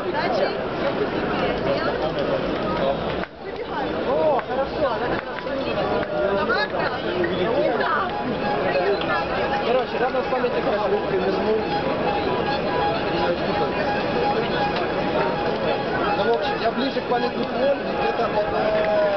О, хорошо, она как раз короче, рядом с памятником Шелудько вернул. Ну, в общем, я ближе к памятнику Ольги, где-то